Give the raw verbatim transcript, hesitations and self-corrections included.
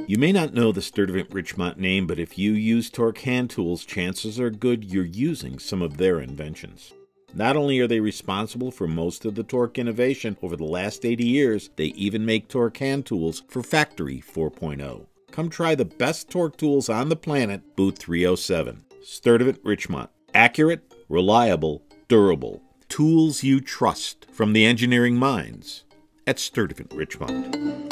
You may not know the Sturtevant Richmont name, but if you use torque hand tools, chances are good you're using some of their inventions. Not only are they responsible for most of the torque innovation over the last eighty years, they even make torque hand tools for Factory four point oh. Come try the best torque tools on the planet, booth three oh seven. Sturtevant Richmont. Accurate, reliable, durable. Tools you trust from the engineering minds at Sturtevant Richmont.